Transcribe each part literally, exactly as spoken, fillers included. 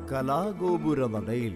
കലാഗോപുര നടയിൽ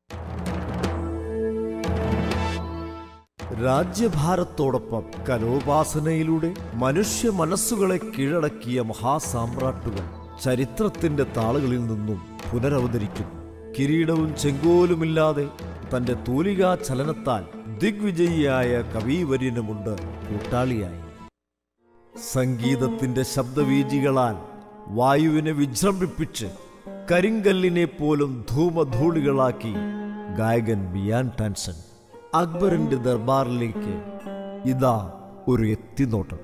രാജ്യഭാരത്തോടൊപ്പം കലോപാസനയിലൂടെ മനുഷ്യ മനസ്സുകളെ കീഴടക്കിയ മഹാസാമ്രാട്ടുകൾ ചരിത്രത്തിന്റെ താളുകളിൽ നിന്നും പുനരവതരിക്കും. കിരീടവും ചെങ്കോലുമില്ലാതെ തന്റെ തൂലികാ ചലനത്താൽ ദിഗ്വിജയിയായ കവീവര്യനുമുണ്ട് കൂട്ടാളിയായി. സംഗീതത്തിന്റെ ശബ്ദവീജികളാൽ വായുവിനെ വിജൃംഭിപ്പിച്ച് കരിങ്കല്ലിനെ പോലും ധൂമധൂളികളാക്കി ഗായകൻ ബിയാൻ ടാൻസൺ. അക്ബറിന്റെ ദർബാറിലേക്ക് ഇതാ ഒരു എത്തിനോട്ടം.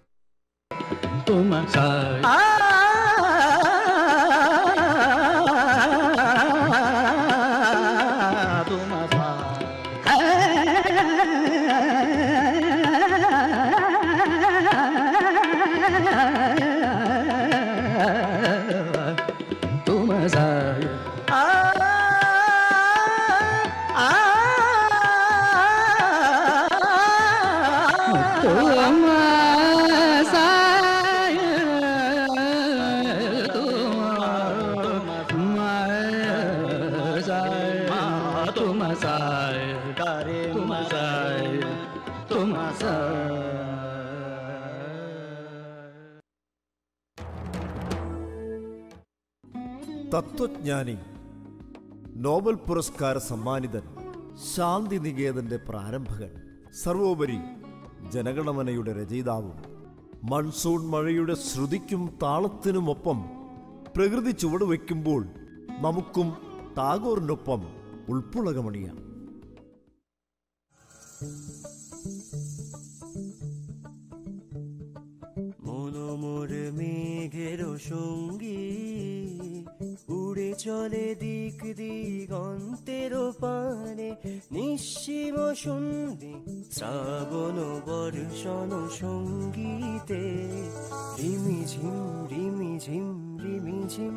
തത്വജ്ഞാനി, നോബൽ പുരസ്കാര സമ്മാനിതൻ, ശാന്തിനികേതന്റെ പ്രാരംഭകൻ, സർവോപരി ജനഗണമനയുടെ രചയിതാവും, മൺസൂൺ മഴയുടെ ശ്രുതിക്കും താളത്തിനുമൊപ്പം പ്രകൃതി ചുവടുവെക്കുമ്പോൾ നമുക്കും ടാഗോറിനൊപ്പം ഉൾപ്പുളകമണിയാം. মনোমোর মেঘের সঙ্গী উড়ে চলে দিক দিগন্তের পানে, নিঃসীম সন্ধি শ্রাবণ বর্ষণ সঙ্গীতে রিমি ঝিম রিমি ঝিম রিমি ঝিম।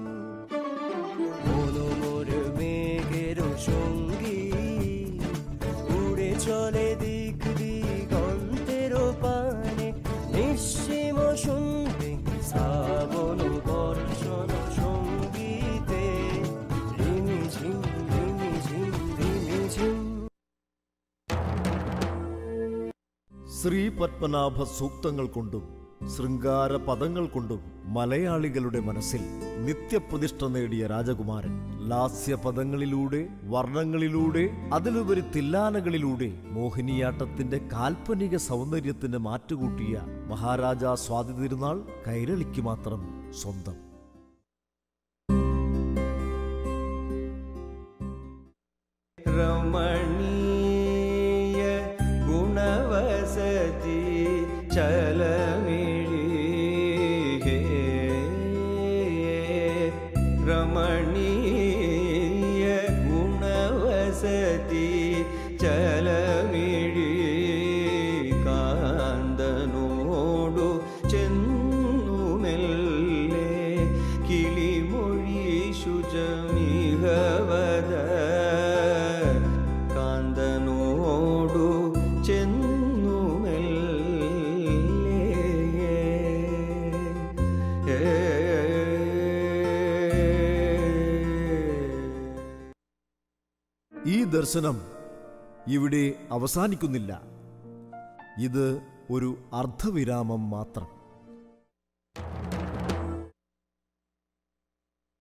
মনোমোর মেঘের সঙ্গী উড়ে চলে দিক দিগন্তের পানে, নিঃসীম সন্ধি শ্রাবণ বর্ষণ সঙ্গীতে রিমি ঝিম রিমি ঝিম রিমি ঝিম। ശ്രീ പത്മനാഭ സൂക്തങ്ങൾ കൊണ്ടും ശൃംഗാര പദങ്ങൾ കൊണ്ടും മലയാളികളുടെ മനസ്സിൽ നിത്യപ്രതിഷ്ഠ നേടിയ രാജകുമാരൻ, ലാസ്യപദങ്ങളിലൂടെ, വർണ്ണങ്ങളിലൂടെ, അതിലുപരി തില്ലാനകളിലൂടെ മോഹിനിയാട്ടത്തിന്റെ കാൽപ്പനിക സൗന്ദര്യത്തിന് മാറ്റുകൂട്ടിയ മഹാരാജാ സ്വാതി തിരുനാൾ കൈരളിക്ക് മാത്രം സ്വന്തം. രമണീയ ഗുണവസതി ചലമിഴി, രമണീയ ഗുണവസതി ചലമിഴി, കാന്തനോടു ചെന്നു മെല്ലെ കിളിമൊഴി ശുചമിഹവദ, കാന്തനോടു ചെന്നു മെല്ലെ. ഈ ദർശനം ഇവിടെ അവസാനിക്കുന്നില്ല. ഇത് ഒരു അർദ്ധവിരാമം മാത്രം.